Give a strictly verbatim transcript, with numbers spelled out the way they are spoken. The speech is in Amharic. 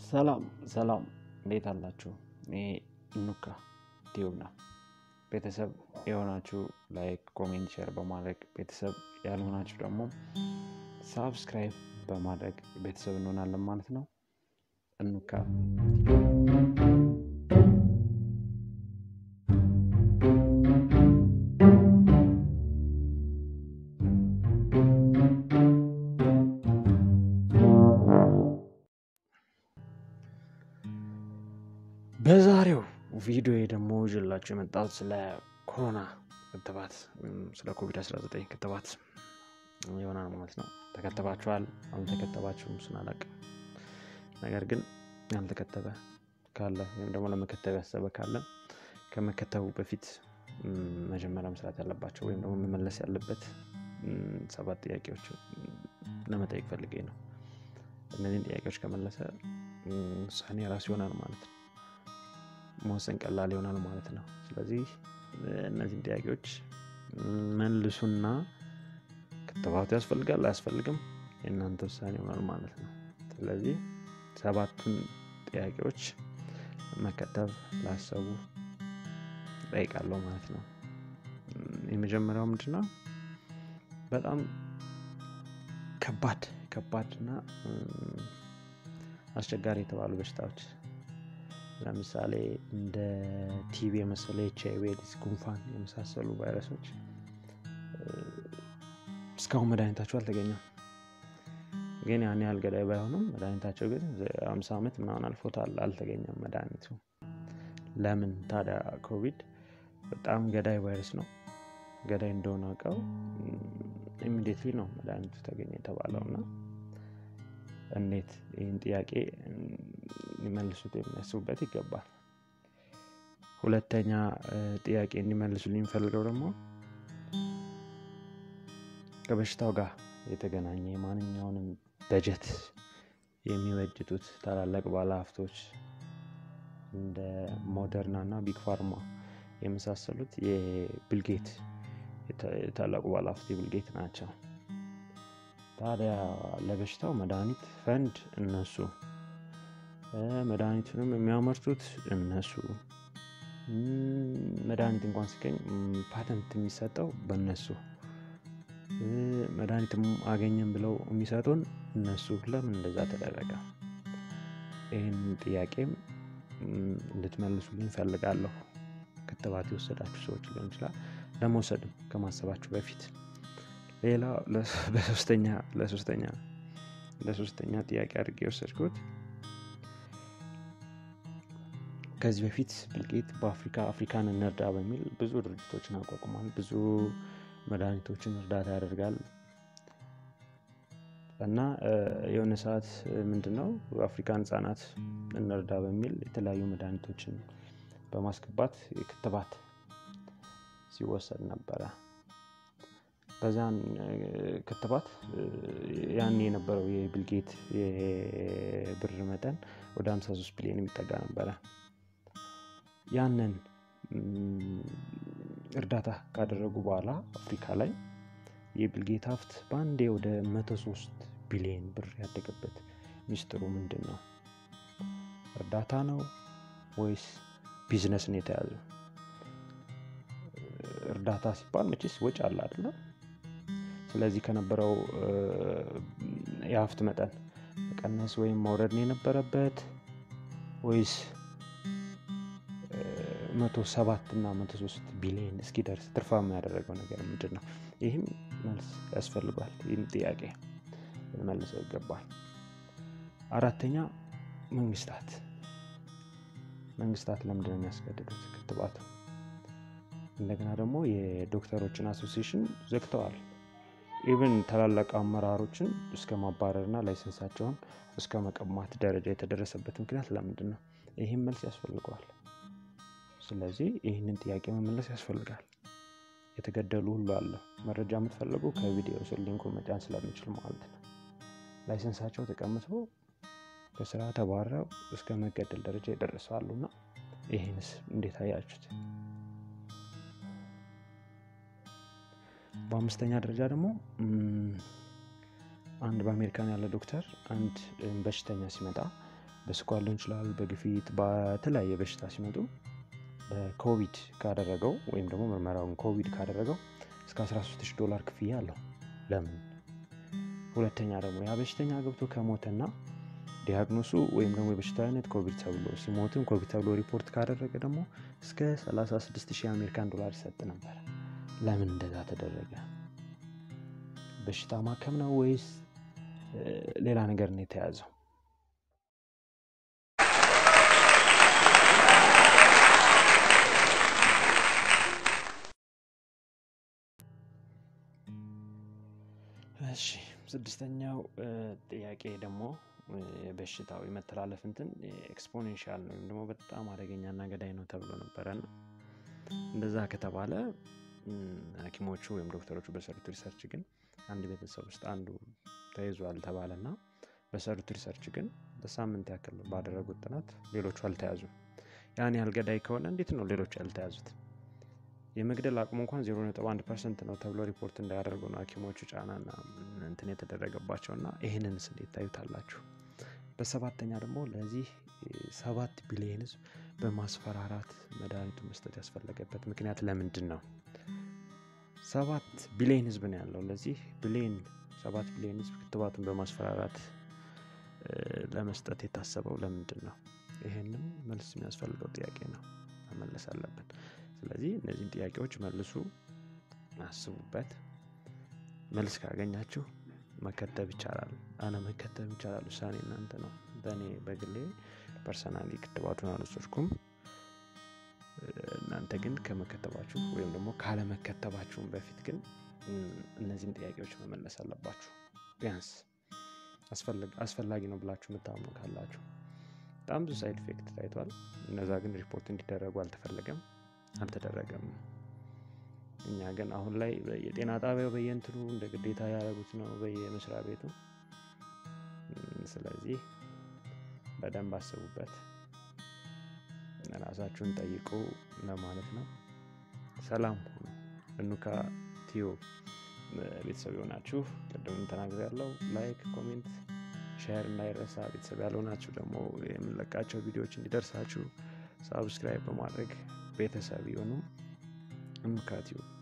ሰላም ሰላም እንዴት አላችሁ? እኔ ኑካ ቲዩብና ቤተሰብ የሆናችሁ ላይክ ኮሜንት ሼር በማድረግ ቤተሰብ ያልሆናችሁ ደግሞ ሰብስክራይብ በማድረግ ቤተሰብ እንሆናለን ማለት ነው። ኑካ በዛሬው ቪዲዮ ደግሞ ይዤላችሁ የመጣሁት ስለ ኮሮና ክትባት ስለ ኮቪድ አስራ ዘጠኝ ክትባት ይሆናል ማለት ነው። ተከተባችኋል አልተከተባችሁም ስናላቅ ነገር ግን ያልተከተበ ካለ ወይም ደግሞ ለመከተብ ያሰበ ካለ ከመከተቡ በፊት መጀመሪያ መስራት ያለባቸው ወይም ደግሞ መመለስ ያለበት ሰባት ጥያቄዎች ለመጠየቅ ፈልጌ ነው። እነዚህን ጥያቄዎች ከመለሰ ውሳኔ ራስ ይሆናል ማለት ነው። መወሰን ቀላል ይሆናል ማለት ነው። ስለዚህ እነዚህን ጥያቄዎች መልሱና ክትባቱ ያስፈልጋል አያስፈልግም የእናንተ ውሳኔ ይሆናል ማለት ነው። ስለዚህ ሰባቱን ጥያቄዎች መከተብ ላሰቡ ጠይቃለሁ ማለት ነው። የመጀመሪያው ምንድነው? በጣም ከባድ ከባድና አስቸጋሪ የተባሉ በሽታዎች ለምሳሌ እንደ ቲቪ መሰለ ኤች አይ ቪ ኤድስ ጉንፋን የመሳሰሉ ቫይረሶች እስካሁን መድኃኒታቸው አልተገኘም። ግን ያን ያህል ገዳይ ባይሆንም መድኃኒታቸው ግን ሃምሳ አመት ምናምን አልፎታል አልተገኘም መድኃኒቱ። ለምን ታዲያ ኮቪድ በጣም ገዳይ ቫይረስ ነው። ገዳይ እንደሆነ አውቀው ኢሚዲየትሊ ነው መድኃኒቱ ተገኘ የተባለውና እንዴት ይህን ጥያቄ ሊመልሱት የሚያስቡበት ይገባል። ሁለተኛ ጥያቄ እንዲመልሱልኝ ፈልገው ደግሞ ከበሽታው ጋር የተገናኘ ማንኛውንም በጀት የሚበጅቱት ታላላቅ ባለሀብቶች እንደ ሞደርና እና ቢግ ፋርማ የመሳሰሉት የቢል ጌት የታላቁ ባለሀብት የቢል ጌት ናቸው። ታዲያ ለበሽታው መድኃኒት ፈንድ እነሱ መድኃኒቱንም የሚያመርቱት እነሱ መድኃኒት እንኳን ሲገኝ ፓተንት የሚሰጠው በእነሱ መድኃኒትም አገኘን ብለው የሚሰጡን እነሱ ለምን እንደዛ ተደረገ? ይሄን ጥያቄም እንድትመልሱልኝ ፈልጋለሁ። ክትባት የወሰዳችሁ ሰዎች ሊሆን ይችላል ለመውሰድ ከማሰባችሁ በፊት። ሌላ ለሶስተኛ ለሶስተኛ ለሶስተኛ ጥያቄ አድርጌ ወሰድኩት ከዚህ በፊት ቢል ጌት በአፍሪካ አፍሪካን እንርዳ በሚል ብዙ ድርጅቶችን አቋቁሟል። ብዙ መድኃኒቶችን እርዳታ ያደርጋል እና የሆነ ሰዓት ምንድነው አፍሪካን ህጻናት እንርዳ በሚል የተለያዩ መድኃኒቶችን በማስገባት ክትባት ሲወሰድ ነበር። በዛን ክትባት ያን የነበረው የቢል ጌት የብር መጠን ወደ ሃምሳ ሶስት ቢሊዮን የሚጠጋ ነበር። ያንን እርዳታ ካደረጉ በኋላ አፍሪካ ላይ የቢል ጌት ሀብት ባንዴ ወደ መቶ ሶስት ቢሊዮን ብር ያደገበት ሚስጥሩ ምንድነው? እርዳታ ነው ወይስ ቢዝነስ ነው የተያዘው? እርዳታ ሲባል መቼስ ወጪ አለ አይደል? ስለዚህ ከነበረው የሀብት መጠን መቀነስ ወይም ማውረድ ነው የነበረበት ወይስ መቶ ሰባት እና መቶ ሶስት ቢሊዮን እስኪደርስ ትርፋማ ያደረገው ነገር ምንድነው? ይሄም መልስ ያስፈልጋል። ይህን ጥያቄ መልሰው ይገባል። አራተኛ መንግስታት መንግስታት ለምንድን ነው የሚያስገድዱት ክትባት? እንደገና ደግሞ የዶክተሮችን አሶሲዬሽን ዘግተዋል። ኢቭን ታላላቅ አመራሮችን እስከ ማባረርና ላይሰንሳቸውን እስከ መቀማት ደረጃ የተደረሰበት ምክንያት ለምንድን ነው? ይሄም መልስ ያስፈልጋል። ስለዚህ ይህንን ጥያቄ መመለስ ያስፈልጋል። የተገደሉ ሁሉ አለ መረጃ የምትፈልጉ ከቪዲዮ ስር ሊንኩን መጫን ስለምችል ማለት ነው። ላይሰንሳቸው ተቀምጠው ከስራ ተባረው እስከ መገደል ደረጃ ይደርሳሉና ይሄንስ እንዴት አያችሁት? በአምስተኛ ደረጃ ደግሞ አንድ በአሜሪካን ያለ ዶክተር አንድ በሽተኛ ሲመጣ በስኳር ሊሆን ይችላል በግፊት በተለያየ በሽታ ሲመጡ በኮቪድ ካደረገው ወይም ደግሞ ምርመራውን ኮቪድ ካደረገው እስከ አስራ ሶስት ሺህ ዶላር ክፍያ አለው። ለምን? ሁለተኛ ደግሞ ያ በሽተኛ ገብቶ ከሞተና ዲያግኖሱ ወይም ደግሞ የበሽታው አይነት ኮቪድ ተብሎ ሲሞትም ኮቪድ ተብሎ ሪፖርት ካደረገ ደግሞ እስከ ሰላሳ ስድስት ሺህ አሜሪካን ዶላር ይሰጥ ነበር። ለምን እንደዛ ተደረገ? በሽታ ማከም ነው ወይስ ሌላ ነገር ነው የተያዘው? እሺ ስድስተኛው ጥያቄ ደግሞ በሽታው የመተላለፍ እንትን ኤክስፖኔንሻል ነው ወይም ደግሞ በጣም አደገኛና ገዳይ ነው ተብሎ ነበርና እንደዛ ከተባለ ሐኪሞቹ ወይም ዶክተሮቹ በሰሩት ሪሰርች ግን አንድ ቤተሰብ ውስጥ አንዱ ተይዟል ተባለና በሰሩት ሪሰርች ግን በሳምንት ያክል ባደረጉት ጥናት ሌሎቹ አልተያዙም። ያን ያህል ገዳይ ከሆነ እንዴት ነው ሌሎቹ ያልተያዙት? የመግደል አቅሙ እንኳን ዜሮ ነጥብ አንድ ፐርሰንት ነው ተብሎ ሪፖርት እንዳያደርጉ ነው ሐኪሞቹ ጫናና እንትን የተደረገባቸውና ይሄንንስ እንዴት ታዩታላችሁ? በሰባተኛ ደግሞ ለዚህ ሰባት ቢሊዮን ህዝብ በማስፈራራት መድኃኒቱ መስጠት ያስፈልገበት ምክንያት ለምንድን ነው? ሰባት ቢሊዮን ህዝብ ነው ያለው። ለዚህ ቢሊዮን ሰባት ቢሊዮን ህዝብ ክትባቱን በማስፈራራት ለመስጠት የታሰበው ለምንድን ነው? ይሄንን መልስ የሚያስፈልገው ጥያቄ ነው፣ መመለስ አለበት። ስለዚህ እነዚህን ጥያቄዎች መልሱ፣ አስቡበት። መልስ ካገኛችሁ መከተብ ይቻላል፣ አና መከተብ ይቻላል። ውሳኔ እናንተ ነው። በእኔ በግሌ ፐርሰናሊ ክትባቱን አልወሰድኩም። እናንተ ግን ከመከተባችሁ ወይም ደግሞ ካለ መከተባችሁ በፊት ግን እነዚህን ጥያቄዎች መመለስ አለባችሁ። ቢያንስ አስፈልግ አስፈላጊ ነው ብላችሁ የምታምኑ ካላችሁ። በጣም ብዙ ሳይድ ኢፌክት ታይቷል። እነዛ ግን ሪፖርት እንዲደረጉ አልተፈለገም አልተደረገም። እኛ ግን አሁን ላይ የጤና ጣቢያው በየእንትኑ እንደ ግዴታ ያደረጉት ነው በየመስሪያ ቤቱ። ስለዚህ በደንብ አስቡበት፣ ራሳችሁን ጠይቁ ለማለት ነው። ሰላም ሁኑ። እንካ ቲዩ ቤተሰብ ሆናችሁ ቅድም ተናግሬያለሁ። ላይክ፣ ኮሜንት፣ ሼር እንዳይረሳ። ቤተሰብ ያልሆናችሁ ደግሞ የምንለቃቸው ቪዲዮዎች እንዲደርሳችሁ ሳብስክራይብ በማድረግ ቤተሰብ ይሁኑ። እንካ ቲዩ